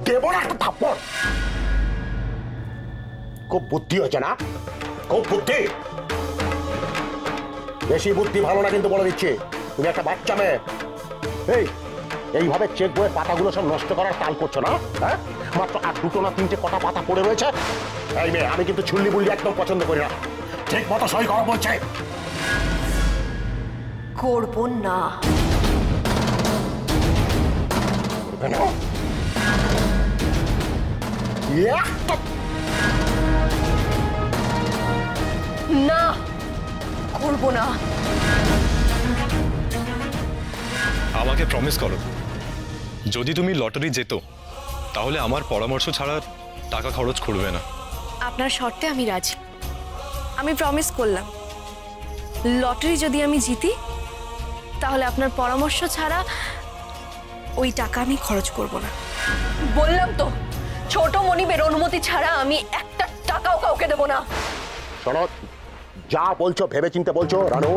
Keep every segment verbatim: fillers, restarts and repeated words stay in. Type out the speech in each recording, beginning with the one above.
দেব না একটা থাপ্পড়। খুব বুদ্ধি হয়েছে না, খুব বুদ্ধি। বেশি বুদ্ধি ভালো না কিন্তু বলে দিচ্ছি। তুমি একটা বাচ্চা মেয়ে, এই এইভাবে চেক বইয়ের পাতাগুলো সব নষ্ট করার তাল করছো না? হ্যাঁ, মাত্র আর দুটো না তিনটে কটা পাতা পড়ে রয়েছে। এই মেয়ে, আমি কিন্তু ছুল্লি বুল্লি একদম পছন্দ করি না। ঠিক মতো সই করা বলছে। করব না। না, করব না। আমাকে প্রমিস করো, যদি তুমি লটারি জেতো তাহলে আমার পরামর্শ ছাড়া টাকা খরচ করবে না। আপনার শর্তে আমি রাজি। আমি প্রমিস করলাম, লটারি যদি আমি জিতি তাহলে আপনার পরামর্শ ছাড়া ওই টাকা আমি খরচ করব না। বললাম তো, ছোট মনিবের অনুমতি ছাড়া আমি একটা টাকাও কাউকে দেব না। শোনো, যা বলছো ভেবে চিন্তে বলছো রানু।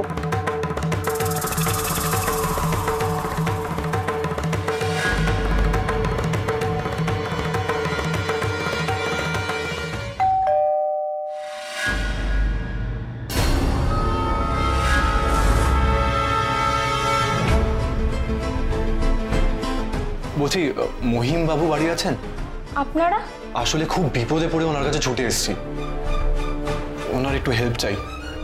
বলছি, মহিম বাবু বাড়ি আছেন? আপনারা? আসলে খুব বিপদে পড়ে ওনার কাছে ছুটে এসেছি, ওনার একটু হেল্প চাই।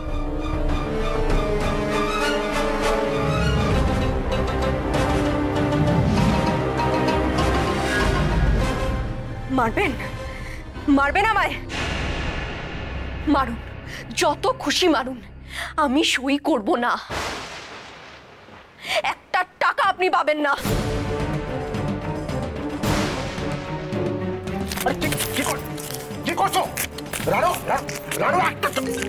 মারবেন? মারবেন আমায়? মারুন, যত খুশি মারুন, আমি সই করব না। একটা টাকা আপনি পাবেন না। কি করছো রানু? রানু, একটা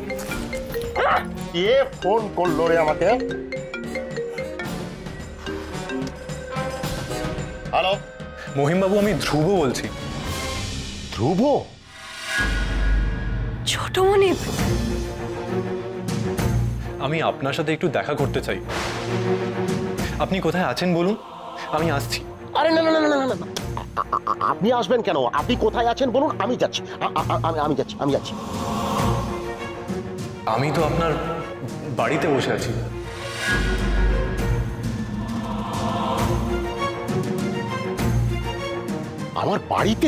কে ফোন করলো রে আমাকে? হ্যালো, মহিম বাবু, আমি ধ্রুব বলছি। ধ্রুব? ছোট মনিব, আমি আপনার সাথে একটু দেখা করতে চাই। আপনি কোথায় আছেন বলুন, আমি আসছি। আরে না না না না না, আপনি আসবেন কেন? আপনি কোথায় আছেন বলুন, আমি যাচ্ছি। আমি যাচ্ছি আমি যাচ্ছি আমি তো আপনার বাড়িতে বসে আছি। আমার বাড়িতে?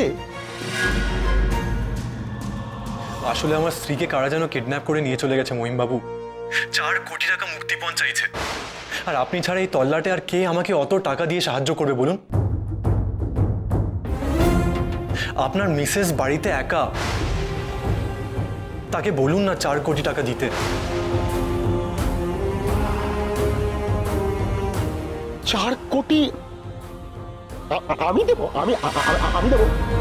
আসলে আমার স্ত্রীকে কারা যেন কিডন্যাপ করে নিয়ে চলে গেছে মহিম বাবু। চার কোটি টাকা মুক্তিপণ চাইছে, আর আপনি ছাড়া এই তল্লাটে আর কে আমাকে অত টাকা দিয়ে সাহায্য করবে বলুন? আপনার মিসেস বাড়িতে একা, তাকে বলুন না চার কোটি টাকা দিতে। চার কোটি আমি দেবো? আমি আমি দেবো?